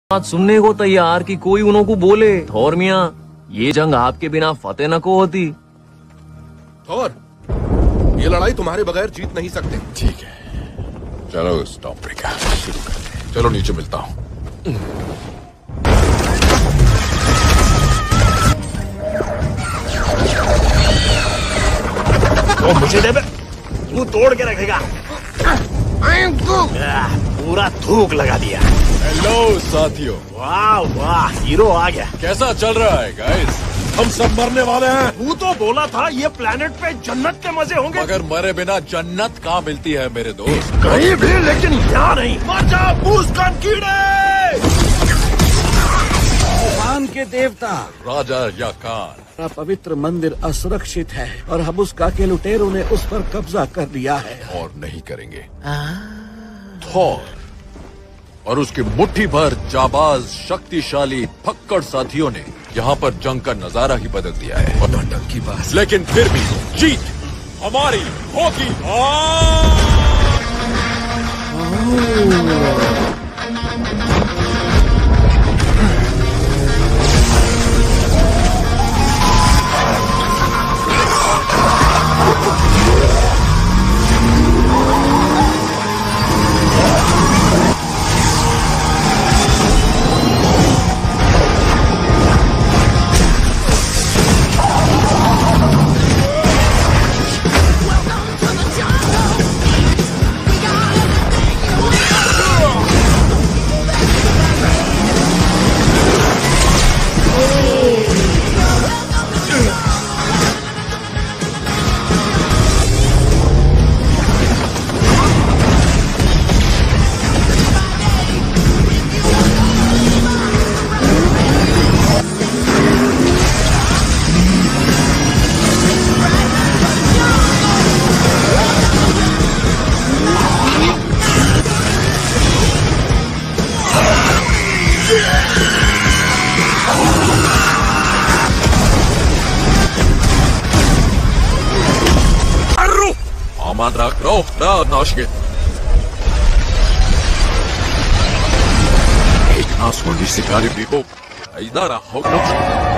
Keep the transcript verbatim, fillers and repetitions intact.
बात सुनने को तैयार कि कोई उन्हों को बोले थोर मियाँ ये जंग आपके बिना फतेह न को होती। थोर, ये लड़ाई तुम्हारे बगैर जीत नहीं सकते। ठीक है, चलो स्टॉर्मब्रेकर शुरू करते हैं। चलो नीचे मिलता हूँ। वो मुझे दे बे, तू तोड़ के रखेगा। पूरा थूक लगा दिया। हेलो साथियों। वाह वाह, हीरो आ गया। कैसा चल रहा है गाइस? हम सब मरने वाले हैं। तू तो बोला था ये प्लेनेट पे जन्नत के मजे होंगे। मगर मरे बिना जन्नत कहाँ मिलती है मेरे दोस्त? कहीं भी, लेकिन यहाँ नहीं। मर जा भूस्खलन कीड़े। तूफान के देवता राजा याकान, पवित्र मंदिर असुरक्षित है और हम उसका के लुटेरों ने उस पर कब्जा कर लिया है। और नहीं करेंगे। थॉर और उसकी मुट्ठी भर जाबाज शक्तिशाली फक्कड़ साथियों ने यहाँ पर जंग का नजारा ही बदल दिया है। और की बात, लेकिन फिर भी जीत हमारी होगी। Aman rak roh da naşke. Ich nas von die Sigari Bibo. Aidara hoch.